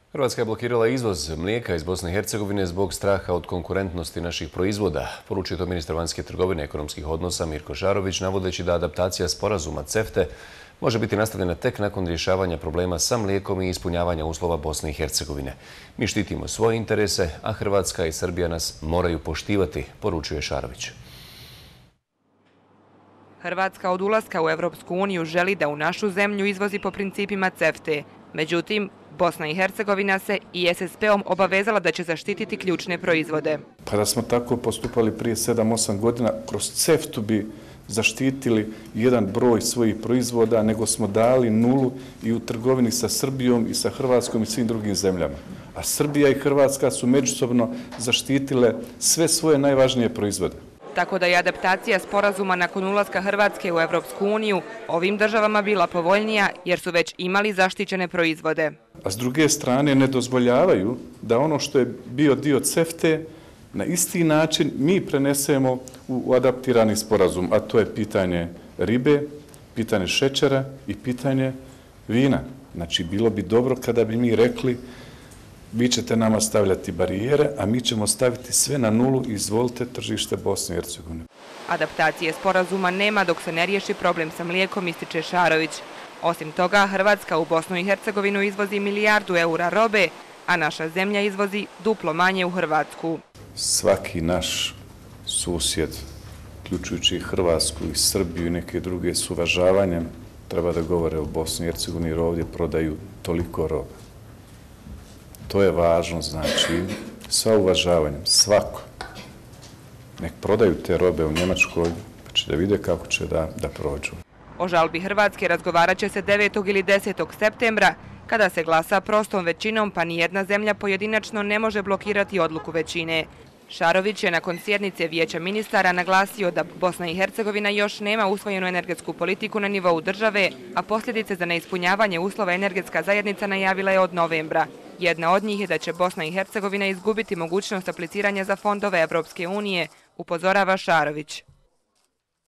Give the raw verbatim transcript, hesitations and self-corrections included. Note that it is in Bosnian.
Hrvatska je blokirala izvoz mlijeka iz Bosne i Hercegovine zbog straha od konkurentnosti naših proizvoda. Poručio to ministar vanjske trgovine i ekonomskih odnosa Mirko Šarović, navodeći da adaptacija sporazuma CEFTA može biti nastavljena tek nakon rješavanja problema sa mlijekom i ispunjavanja uslova Bosne i Hercegovine. Mi štitimo svoje interese, a Hrvatska i Srbija nas moraju poštivati, poručuje Šarović. Hrvatska od ulaska u Evropsku uniju želi da u našu zemlju izvozi po principima CEFTA. Međutim, Bosna i Hercegovina se i S S P-om obavezala da će zaštititi ključne proizvode. Pa da smo tako postupali prije sedam osam godina, kroz CEFTA bi zaštitili jedan broj svojih proizvoda, nego smo dali nulu i u trgovini sa Srbijom i sa Hrvatskom i svim drugim zemljama. A Srbija i Hrvatska su međusobno zaštitile sve svoje najvažnije proizvode. Tako da je adaptacija sporazuma nakon ulaska Hrvatske u Evropsku uniju ovim državama bila povoljnija jer su već imali zaštićene proizvode. A s druge strane ne dozvoljavaju da ono što je bio dio CEFTA na isti način mi prenesemo u adaptirani sporazum, a to je pitanje ribe, pitanje šećera i pitanje vina. Znači, bilo bi dobro kada bi mi rekli vi ćete nama stavljati barijere, a mi ćemo staviti sve na nulu i izvolite tržište Bosne i Hercegovine. Adaptacije sporazuma nema dok se ne riješi problem sa mlijekom, ističe Šarović. Osim toga, Hrvatska u Bosnu i Hercegovinu izvozi milijardu eura robe, a naša zemlja izvozi duplo manje u Hrvatsku. Svaki naš susjed, uključujući i Hrvatsku i Srbiju i neke druge, s uvažavanjem treba da govore o Bosni i Hercegovini jer ovdje prodaju toliko robe. To je važno, znači, sa uvažavanjem, svako. Nek prodaju te robe u Njemačkoj, pa će da vide kako će da, da prođu. O žalbi Hrvatske razgovarat će se devetog ili desetog septembra, kada se glasa prostom većinom, pa nijedna zemlja pojedinačno ne može blokirati odluku većine. Šarović je nakon sjednice Vijeća ministara naglasio da Bosna i Hercegovina još nema usvojenu energetsku politiku na nivou države, a posljedice za neispunjavanje uslova energetska zajednica najavila je od novembra. Jedna od njih je da će Bosna i Hercegovina izgubiti mogućnost apliciranja za fondove Evropske unije, upozorava Šarović.